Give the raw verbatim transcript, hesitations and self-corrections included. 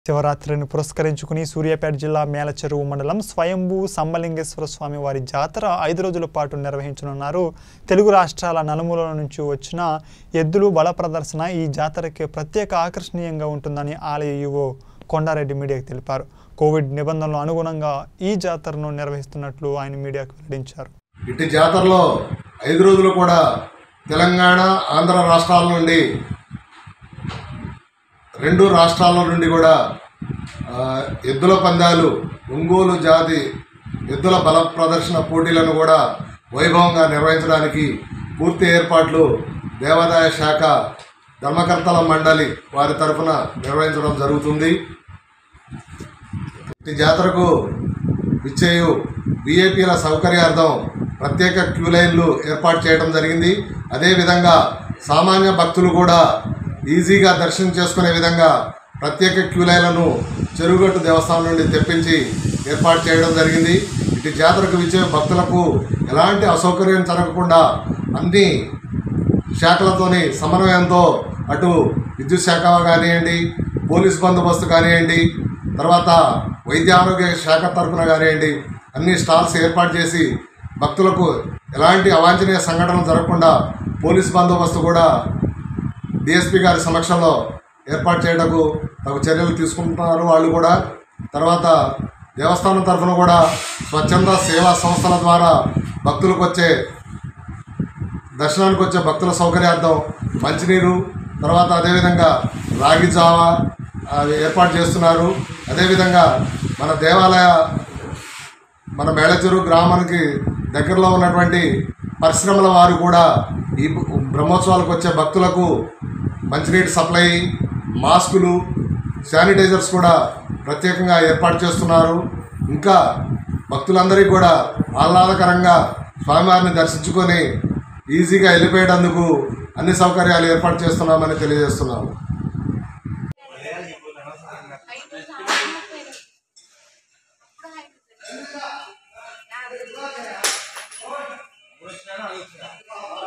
శివరాత్రిని పురస్కరించుకుని సూర్యాపేట జిల్లా మేలచెరువు మండలం స్వయంభూ సంబలింగేశ్వర స్వామి వారి జాతర ఐదు రోజుల పాటు నిర్వహించనున్నారు. తెలుగు రాష్ట్రాల నలుమూలల నుంచి వచ్చిన ఎద్దులు బల ప్రదర్శన ఈ జాతరకి ప్రత్యేక ఆకర్షణీయంగా ఉంటుందని ఆలయ ఈవో కొండారెడ్డి మీడియాకు తెలిపారు. కోవిడ్ నిబంధనల అనుగుణంగా ఈ జాతరను నిర్వహిస్తున్నట్లు ఆయన మీడియాకు వెల్లడించారు. ఇట్టి జాతరలో ఐదు రోజులు కూడా తెలంగాణ ఆంధ్ర రాష్ట్రాల నుండి రెండు రాష్ట్రాల నుండి కూడా ఎద్దుల పందాలు ఒంగోలు జాతి ఎద్దుల బల ప్రదర్శన పోటీలను కూడా వైభవంగా నిర్వహించడానికి పూర్తి ఏర్పాట్లు దేవాదాయ శాఖ ధర్మకర్తల మండలి వారి తరఫున నిర్వహించడం జరుగుతుంది. ఈ జాతరకు విచ్చేయు విఐపీల సౌకర్యార్థం ప్రత్యేక క్యూ లైన్లు ఏర్పాటు చేయడం జరిగింది. అదేవిధంగా సామాన్య భక్తులు కూడా ఈజీగా దర్శనం చేసుకునే విధంగా ప్రత్యేక క్యూ లైన్లను చెరువుగట్టు దేవస్థానం నుండి తెప్పించి ఏర్పాటు చేయడం జరిగింది. ఇటు జాతరకు విచ్చే భక్తులకు ఎలాంటి అసౌకర్యం జరగకుండా అన్ని శాఖలతోని సమన్వయంతో అటు విద్యుత్ శాఖ కానివ్వండి, పోలీస్ బందోబస్తు కానివ్వండి, తర్వాత వైద్య ఆరోగ్య శాఖ తరఫున కానివ్వండి అన్ని స్టాల్స్ ఏర్పాటు చేసి భక్తులకు ఎలాంటి అవాంఛనీయ సంఘటనలు జరగకుండా పోలీస్ బందోబస్తు కూడా డిఎస్పీ గారి సమక్షంలో ఏర్పాటు చేయడానికి తగు చర్యలు తీసుకుంటున్నారు వాళ్ళు కూడా. తర్వాత దేవస్థానం తరఫున కూడా స్వచ్ఛంద సేవా సంస్థల ద్వారా భక్తులకు వచ్చే దర్శనానికి వచ్చే భక్తుల సౌకర్యార్థం మంచినీరు, తర్వాత అదేవిధంగా రాగి జావా ఏర్పాటు చేస్తున్నారు. అదేవిధంగా మన దేవాలయ మన మేళచెరువు గ్రామానికి దగ్గరలో ఉన్నటువంటి పరిశ్రమల వారు కూడా ఈ బ్రహ్మోత్సవాలకు వచ్చే భక్తులకు మంచినీటి సప్లై, మాస్కులు, శానిటైజర్స్ కూడా ప్రత్యేకంగా ఏర్పాటు చేస్తున్నారు. ఇంకా భక్తులందరికీ కూడా ఆహ్లాదకరంగా స్వామివారిని దర్శించుకొని ఈజీగా వెళ్ళిపోయేటందుకు అన్ని సౌకర్యాలు ఏర్పాటు చేస్తున్నామని తెలియజేస్తున్నాము. Gracias.